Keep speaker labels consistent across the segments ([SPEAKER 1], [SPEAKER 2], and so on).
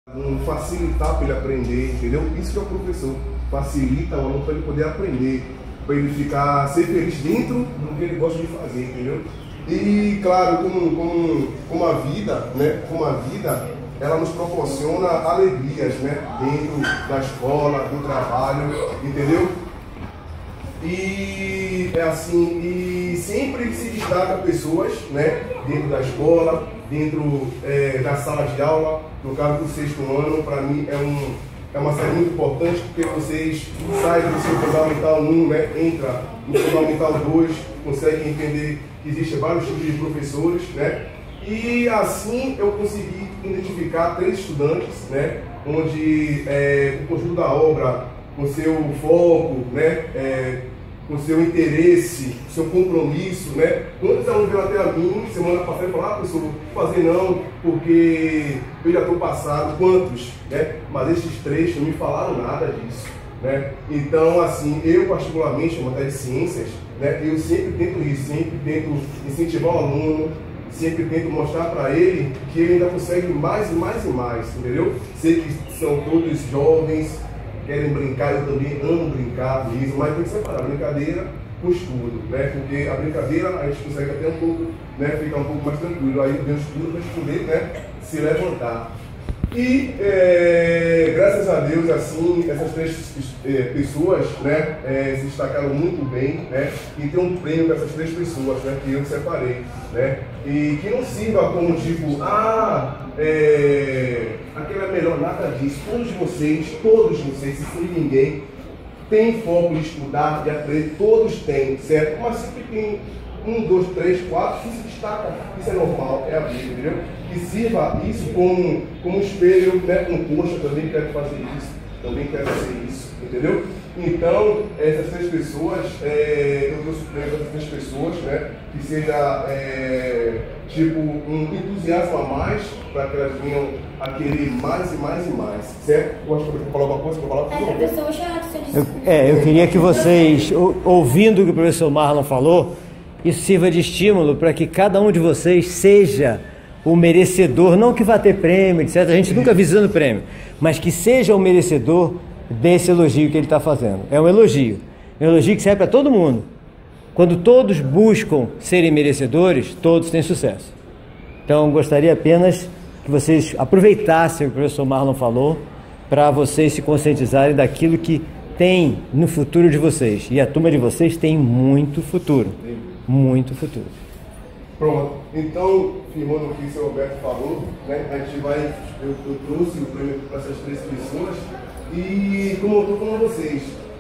[SPEAKER 1] Facilitar para ele aprender, entendeu? Isso que é o professor, facilita o aluno para ele poder aprender, para ele ser feliz dentro do que ele gosta de fazer, entendeu? E claro, como a vida, né? Como a vida, ela nos proporciona alegrias, né? Dentro da escola, do trabalho, entendeu? E é assim, e sempre se destaca pessoas, né? Dentro da escola, dentro da sala de aula. No caso do 6º ano, para mim é uma série muito importante, porque vocês saem do seu Fundamental 1, né? Entra no Fundamental 2, conseguem entender que existem vários tipos de professores, né? E assim eu consegui identificar 3 estudantes, né? Onde o conjunto da obra, com seu foco, né? Com seu interesse, seu compromisso, né? Quantos alunos vieram até a mim semana passada e falaram, professor, vou fazer não, porque eu já estou passado, quantos, né? Mas esses 3 não me falaram nada disso, né? Então, assim, eu particularmente, uma das ciências, né? Eu sempre tento isso, sempre tento incentivar o aluno, sempre tento mostrar para ele que ele ainda consegue mais e mais e mais, entendeu? Sei que são todos jovens, querem brincar, eu também amo brincar mesmo, mas tem que separar a brincadeira com o estudo, né? Porque a brincadeira a gente consegue até um pouco, né? Ficar um pouco mais tranquilo, aí vem o estudo para a gente poder, né? Se levantar. E graças a Deus, assim, essas 3 pessoas, né? Se destacaram muito bem, né? E tem um prêmio para essas 3 pessoas, né? Que eu separei, né? E que não sirva como tipo, aquele é melhor, nada disso. Todos vocês, sem ninguém, tem foco de estudar, de aprender, todos têm, certo? Mas sempre tem 1, 2, 3, 4 que se destaca, isso é normal, é a vida, entendeu? Que sirva isso como espelho, né? Poxa, também quero fazer isso, também quero ser isso, entendeu? Então, essas 3 pessoas, eu trouxe o prêmio para essas 3 pessoas, né? Que seja tipo um entusiasmo a mais, para que elas venham a querer mais e mais e mais, certo? Gosto de falar alguma coisa?
[SPEAKER 2] Eu queria que vocês, ouvindo o que o professor Marlon falou, isso sirva de estímulo para que cada um de vocês seja o merecedor, não que vá ter prêmio, etc. A gente nunca visando prêmio, mas que seja o merecedor desse elogio que ele está fazendo. É um elogio que serve para todo mundo. Quando todos buscam serem merecedores, todos têm sucesso. Então, gostaria apenas que vocês aproveitassem o que o professor Marlon falou para vocês se conscientizarem daquilo que tem no futuro de vocês. E a turma de vocês tem muito futuro. Muito futuro.
[SPEAKER 1] Pronto. Então, firmando o que o senhor Roberto falou, né, a gente vai, eu trouxe o prêmio para essas 3 pessoas e, como eu estou falando a vocês,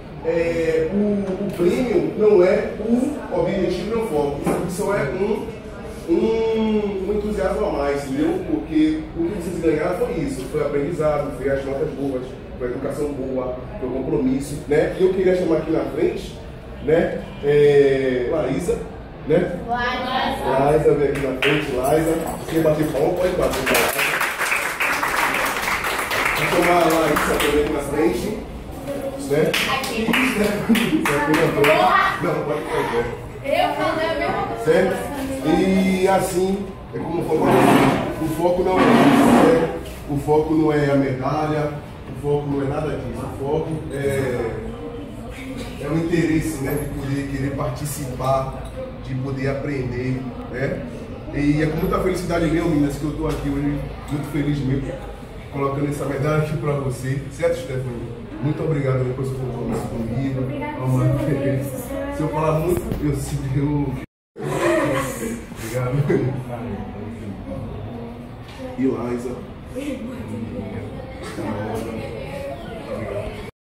[SPEAKER 1] o prêmio não é o objetivo, não é o foco. Isso só é um entusiasmo a mais, entendeu? Porque o que vocês ganharam foi isso, foi aprendizado, foi as notas boas, foi a educação boa, foi o compromisso, né? Eu queria chamar aqui na frente, né, Laísa, né? Laísa, vem aqui na frente, Laísa. Quem bater palma, pode bater palma. Vou chamar a Laísa também aqui na frente, né?
[SPEAKER 3] Aqui.
[SPEAKER 1] Não, pode fazer.
[SPEAKER 3] Eu falei a mesma coisa.
[SPEAKER 1] Certo? E assim, é como eu falei, o foco não é isso, né? O foco não é a medalha, o foco não é nada disso, o foco é o interesse, né? De poder querer participar, de poder aprender, né? E é com muita felicidade mesmo, meninas, que eu estou aqui hoje, muito feliz mesmo, colocando essa medalha aqui para você, certo, Stephanie? Muito obrigado por seu compromisso comigo. Se eu falar muito, Obrigado. E Liza.